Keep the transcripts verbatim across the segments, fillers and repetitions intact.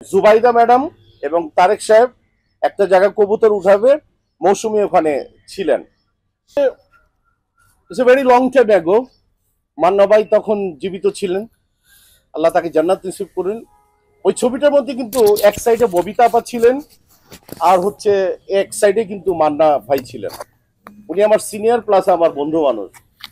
Zubaida madam এবং তারেক সাহেব একটা জায়গা কবুতর উঠাবে, মৌসুমী ওখানে ছিলেন। It's a very long time ago. Manna ভাই তখন জীবিত ছিলেন, আল্লাহ তাকে জান্নাত নসিব করুন। ওই ছবিটার মধ্যে কিন্তু এক সাইডে ববিতা আপা ছিলেন, আর হচ্ছে এক সাইডে কিন্তু মান্না ভাই ছিলেন। উনি আমার সিনিয়র প্লাস আমার বন্ধু মানুষ।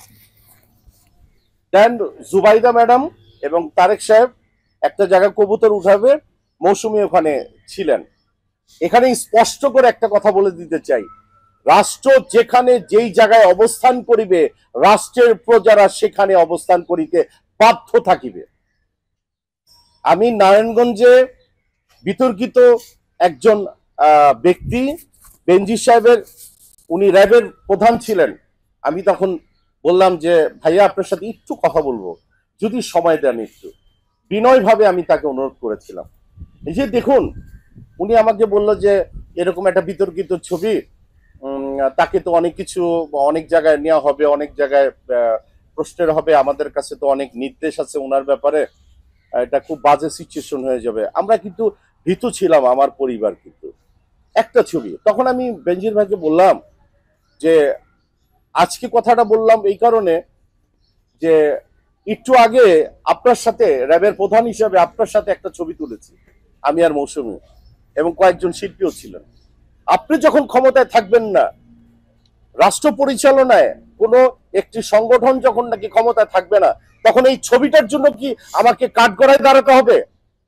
দেন জুবাইদা ম্যাডাম এবং তারেক সাহেব একটা জায়গা কবুতর উঠাবে, মৌসুমী ওখানে ছিলেন। এখানে স্পষ্ট করে একটা কথা বলে দিতে চাই, রাষ্ট্র যেখানে যেই জায়গায় অবস্থান করিবে, রাষ্ট্রের প্রজারা সেখানে অবস্থান করিতে বাধ্য থাকিবে। আমি নারায়ণগঞ্জে বিতর্কিত একজন ব্যক্তি বেনজির সাহেবের, উনি র্যাবের প্রধান ছিলেন। আমি তখন বললাম যে ভাইয়া আপনার সাথে একটু কথা বলবো, যদি সময় দেন একটু। বিনয়ভাবে আমি তাকে অনুরোধ করেছিলাম। এই যে দেখুন, উনি আমাকে বলল যে এরকম একটা বিতর্কিত ছবি, তাকে তো অনেক কিছু অনেক জায়গায় নেওয়া হবে, অনেক জায়গায় প্রশ্নের হবে, আমাদের কাছে তো অনেক নির্দেশ আছে ওনার ব্যাপারে, এটা খুব বাজে সিচুয়েশন হয়ে যাবে। আমরা কিন্তু ভীতু ছিলাম, আমার পরিবার কিন্তু। একটা ছবি তখন আমি বেনজির ভাইকে বললাম যে আজকে কথাটা বললাম এই কারণে যে একটু আগে আপনার সাথে র্যাবের প্রধান হিসাবে আপনার সাথে একটা ছবি তুলেছি আমি আর মৌসুমী, এবং কয়েকজন শিল্পীও ছিলেন। আপনি যখন ক্ষমতায় থাকবেন না, রাষ্ট্র পরিচালনায় কোনো একটি সংগঠন যখন নাকি ক্ষমতায় থাকবে না, তখন এই ছবিটার জন্য কি আমাকে কাঠগড়ায় দাঁড়াতে হবে?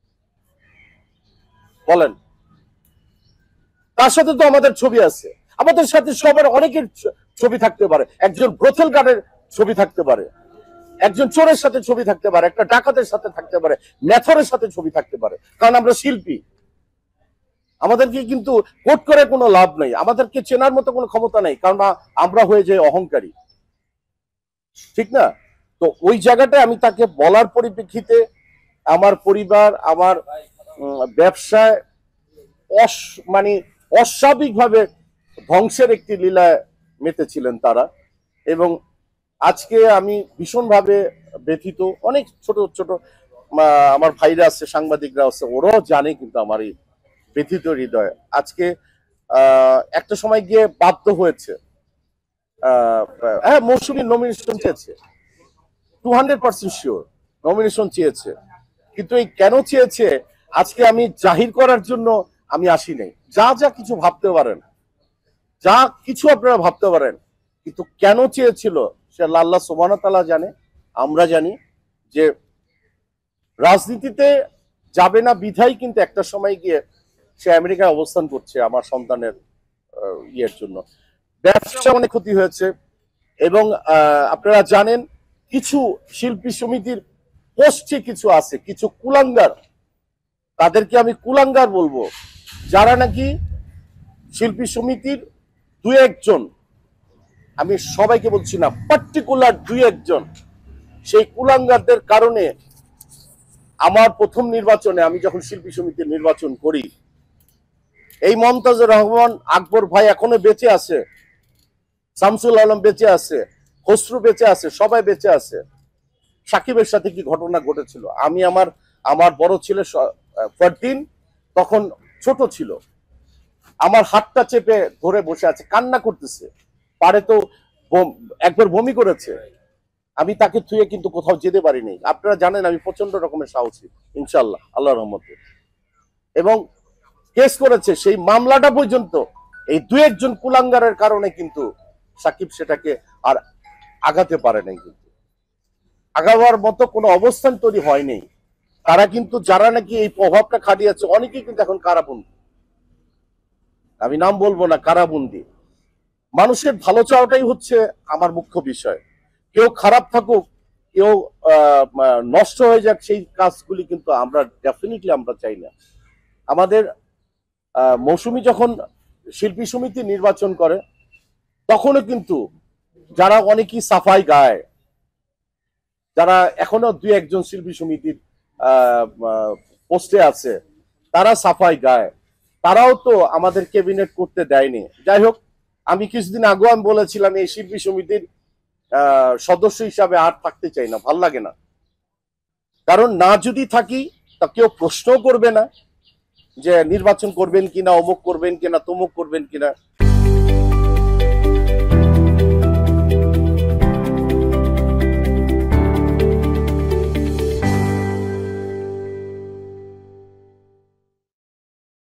বলেন। তার সাথে তো আমাদের ছবি আছে, আমাদের সাথে সবার অনেকের ছবি থাকতে পারে, একজন ব্রথেল গার্ডের ছবি থাকতে পারে, একজন চোরের সাথে ছবি থাকতে পারে, একটা ডাকাতের সাথে থাকতে পারে, মেথরের সাথে ছবি থাকতে পারে, কারণ আমরা শিল্পী। আমাদেরকে কিন্তু কোট করে কোনো লাভ নেই, আমাদেরকে চেনার মতো কোনো ক্ষমতা নেই, কারণ আমরা হয়ে যাই অহংকারী, ঠিক না? তো ওই জায়গাটায় আমি তাকে বলার পরিপ্রেক্ষিতে আমার পরিবার, আমার ব্যবসায় অস মানে অস্বাভাবিকভাবে ধ্বংসের একটি লীলায় মেতেছিলেন তারা। এবং আজকে আমি ভীষণভাবে ব্যথিত। অনেক ছোট ছোট আমার ভাইরা আছে, সাংবাদিকরা আছে, ওরাও জানে কিন্তু আমার এই ব্যথিত হৃদয়। আজকে আহ একটা সময় গিয়ে বাধ্য হয়েছে, আহ হ্যাঁ মৌসুমী নমিনেশন চেয়েছে, two hundred percent sure nomination চেয়েছে, কিন্তু এই কেন চেয়েছে আজকে আমি জাহির করার জন্য আমি আসি নাই। যা যা কিছু ভাবতে পারেন, যা কিছু আপনারা ভাবতে পারেন, কিন্তু কেন চেয়েছিল সে আল্লাহ সুবহানাহু ওয়া তাআলা জানে, আমরা জানি। যে রাজনীতিতে যাবে না বিধায় কিন্তু একটা সময় গিয়ে সে আমেরিকায় অবস্থান করছে আমার সন্তানের ইয়ের জন্য। ব্যবসা অনেক ক্ষতি হয়েছে। এবং আপনারা জানেন কিছু শিল্পী সমিতির পোস্টে কিছু আছে, কিছু কুলাঙ্গার, তাদেরকে আমি কুলাঙ্গার বলবো, যারা নাকি শিল্পী সমিতির দুই একজন, আমি সবাইকে বলছি না, পার্টিকুলার দুই একজন, সেই কুলাঙ্গারদের কারণে আমার প্রথম নির্বাচনে আমি যখন শিল্পী সমিতির নির্বাচন করি, এই মমতাজুর রহমান আকবর ভাই এখনো বেঁচে আছে, শামসুল আলম বেঁচে আছে, খসরু বেঁচে আছে, সবাই বেঁচে আছে। সাকিবের সাথে কি ঘটনা ঘটেছিল, আমি আমার আমার বড় ছেলে ফারদিন তখন ছোট ছিল, আমার হাতটা চেপে ধরে বসে আছে, কান্না করতেছে, পারে তো একবার বমি করেছে, আমি তাকে থুয়ে কিন্তু কোথাও যেতে পারিনি। আপনারা জানেন আমি প্রচন্ড রকমের সাহসী, ইনশাল্লাহ আল্লাহর রহমতে। এবং কেস করেছে, সেই মামলাটা পর্যন্ত এই দুই একজন কুলাঙ্গারের কারণে কিন্তু সাকিব সেটাকে আর আগাতে পারে নাই, কিন্তু আগাবার মতো কোনো অবস্থান তৈরি হয়নি। তারা কিন্তু যারা নাকি এই প্রভাবটা খাটিয়েছে, অনেকেই কিন্তু এখন কারাবন্দী, আমি নাম বলবো না, কারাবন্দী। মানুষের ভালো চাওয়াটাই হচ্ছে আমার মুখ্য বিষয়। কেউ খারাপ থাকুক, কেউ নষ্ট হয়ে যাক, সেই কাজগুলি কিন্তু আমরা ডেফিনেটলি আমরা চাই না। আমাদের মৌসুমী যখন শিল্পী সমিতি নির্বাচন করে, তখনও কিন্তু যারা অনেকেই সাফাই গায়, যারা এখনো দুই একজন শিল্পী সমিতির পোস্টে আছে, তারা সাফাই গায়, তারাও তো আমাদের ক্যাবিনেট করতে দেয়নি। যাই হোক, আমি কিছুদিন আগেও আমি বলেছিলাম এই শিল্পী সমিতির সদস্য হিসাবে আর থাকতে চাই না, ভাল লাগে না। কারণ না যদি থাকি তা কেউ প্রশ্নও করবে না, যে নির্বাচন করবেন কিনা, অমুক করবেন কিনা, তমুক করবেন কিনা।